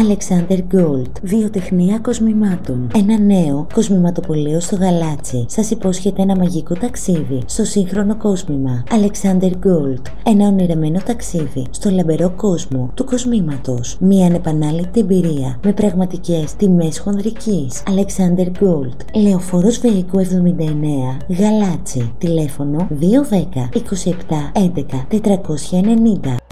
Alexander Gold. Βιοτεχνία κοσμημάτων. Ένα νέο κοσμηματοπωλείο στο Γαλάτσι σας υπόσχεται ένα μαγικό ταξίδι στο σύγχρονο κόσμημα. Alexander Gold. Ένα ονειρεμένο ταξίδι στο λαμπερό κόσμο του κοσμήματος. Μια ανεπανάληπτη εμπειρία με πραγματικές τιμές χονδρικής. Alexander Gold. Λεωφόρος Βεϊκού 79, Γαλάτσι. Τηλέφωνο 210 27 11 490.